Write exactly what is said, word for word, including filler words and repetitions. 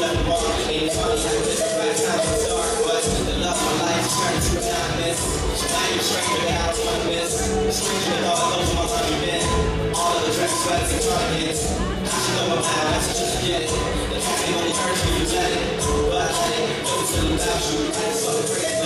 left the wall. Ain't it funny how this right time was dark, but the love of my life turned to a darkness. Now you're a stranger that I don't want to miss. Stranger than all those my money been. All of the dress sweats and targets. I should know my mind, I should just get it. The talking only hurts when you let it, but I let it. Know it's still about you, I just fucking forget.